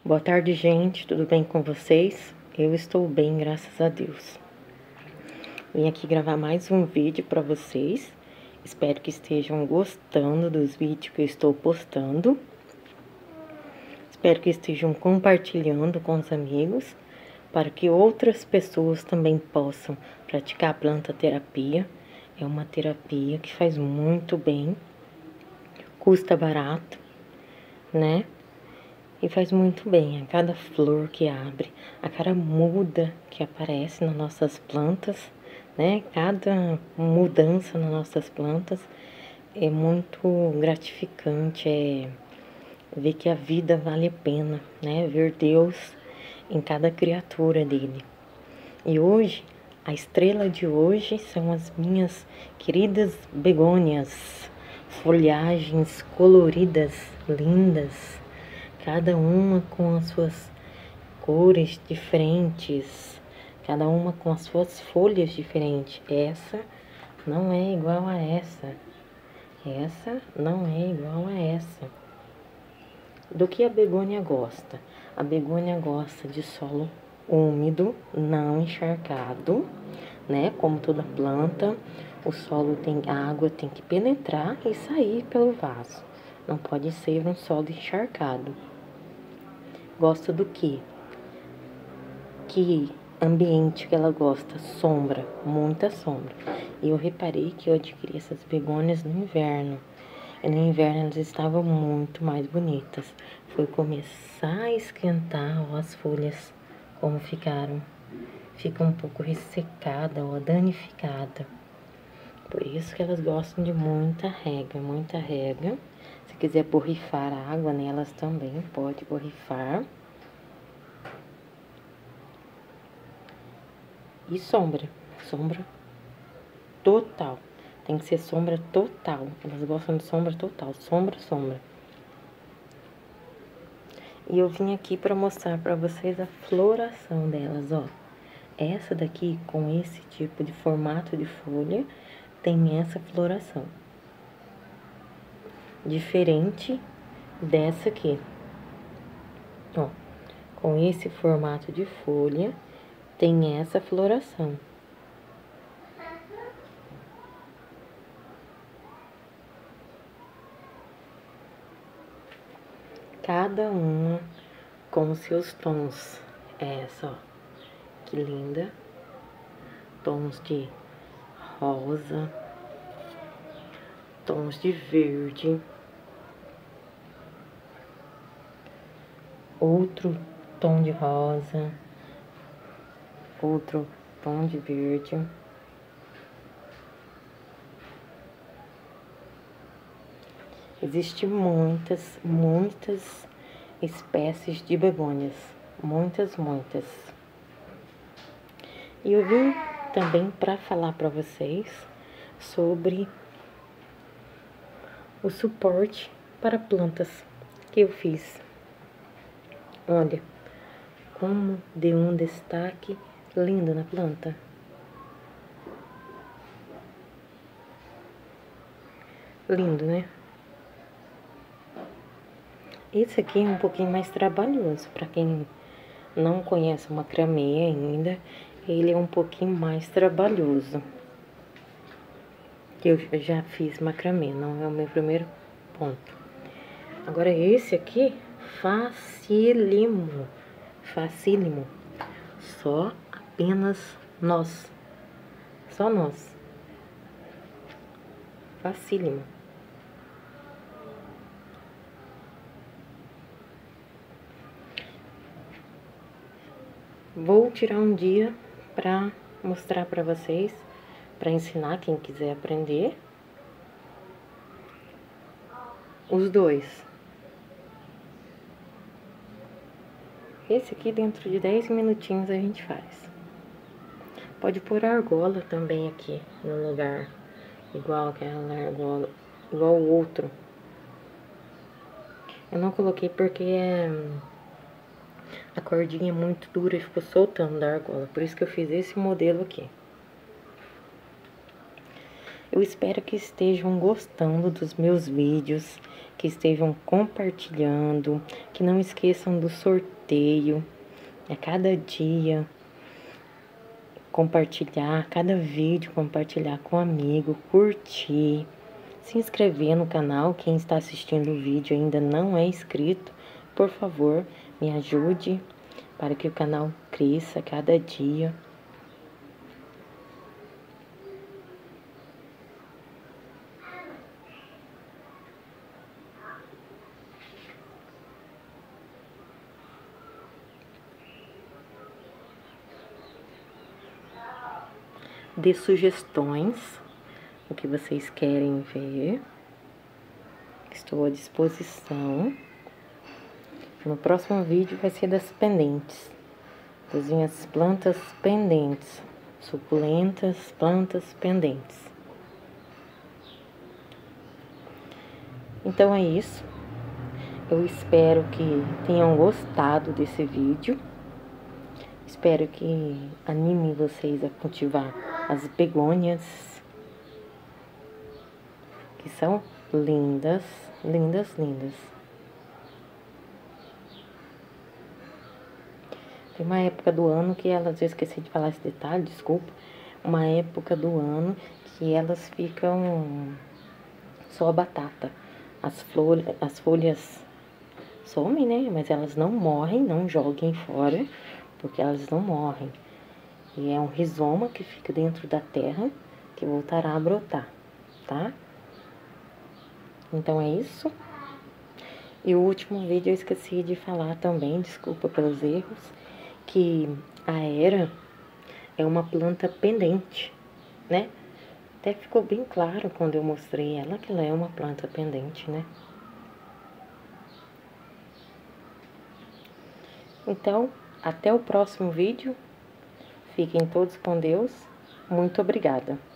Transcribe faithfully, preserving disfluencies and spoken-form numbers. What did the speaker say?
Boa tarde, gente. Tudo bem com vocês? Eu estou bem, graças a Deus. Vim aqui gravar mais um vídeo para vocês. Espero que estejam gostando dos vídeos que eu estou postando. Espero que estejam compartilhando com os amigos, para que outras pessoas também possam praticar a planta terapia. É uma terapia que faz muito bem, custa barato, né? E faz muito bem a cada flor que abre, a cada muda que aparece nas nossas plantas, né? Cada mudança nas nossas plantas é muito gratificante, é ver que a vida vale a pena, né? Ver Deus em cada criatura dele. E hoje, a estrela de hoje são as minhas queridas begônias, folhagens coloridas, lindas, cada uma com as suas cores diferentes, cada uma com as suas folhas diferentes. Essa não é igual a essa, essa não é igual a essa. Do que a begônia gosta? A begônia gosta de solo úmido, não encharcado, né? Como toda planta, o solo tem a água, tem que penetrar e sair pelo vaso. Não pode ser um solo encharcado. Gosta do que? Que ambiente que ela gosta? Sombra, muita sombra. E eu reparei que eu adquiri essas begônias no inverno. E no inverno elas estavam muito mais bonitas. Foi começar a esquentar, ó, as folhas como ficaram. Fica um pouco ressecada, ó, danificada. Por isso que elas gostam de muita rega, muita rega. Se quiser borrifar água nelas também, pode borrifar. E sombra, sombra total. Tem que ser sombra total. Elas gostam de sombra total, sombra, sombra. E eu vim aqui para mostrar para vocês a floração delas, ó. Essa daqui, com esse tipo de formato de folha, tem essa floração. Diferente dessa aqui. Ó, com esse formato de folha, tem essa floração. Cada uma com seus tons. Essa, ó, que linda. Tons de rosa, tons de verde. Outro tom de rosa, outro tom de verde. Existem muitas, muitas espécies de begônias. Muitas, muitas. E eu vim também para falar para vocês sobre o suporte para plantas que eu fiz. Olha, como deu um destaque lindo na planta. Lindo, né? Esse aqui é um pouquinho mais trabalhoso, para quem não conhece o macramê ainda, ele é um pouquinho mais trabalhoso. Que eu já fiz macramê, não é o meu primeiro ponto. Agora esse aqui, facílimo, facílimo. Só apenas nós, só nós. Facílimo. Vou tirar um dia para mostrar para vocês, para ensinar quem quiser aprender. Os dois. Esse aqui dentro de dez minutinhos a gente faz. Pode pôr argola também aqui no lugar, igual aquela argola, igual o outro. Eu não coloquei porque é... a cordinha é muito dura e ficou soltando da argola. Por isso que eu fiz esse modelo aqui. Eu espero que estejam gostando dos meus vídeos, que estejam compartilhando, que não esqueçam do sorteio sorteio, a cada dia, compartilhar, cada vídeo, compartilhar com um amigo, curtir, se inscrever no canal. Quem está assistindo o vídeo e ainda não é inscrito, por favor, me ajude para que o canal cresça a cada dia. Dê sugestões, o que vocês querem ver. Estou à disposição. No próximo vídeo vai ser das pendentes, das minhas plantas pendentes, suculentas, plantas pendentes. Então é isso. Eu espero que tenham gostado desse vídeo. Espero que anime vocês a cultivar as begônias, que são lindas, lindas, lindas. Tem uma época do ano que elas, eu esqueci de falar esse detalhe, desculpa. Uma época do ano que elas ficam só a batata. As, flor, as folhas somem, né? Mas elas não morrem, não joguem fora, porque elas não morrem. E é um rizoma que fica dentro da terra, que voltará a brotar, tá? Então é isso. E o último vídeo eu esqueci de falar também, desculpa pelos erros, que a Hera é uma planta pendente, né? Até ficou bem claro quando eu mostrei ela que ela é uma planta pendente, né? Então, até o próximo vídeo. Fiquem todos com Deus. Muito obrigada.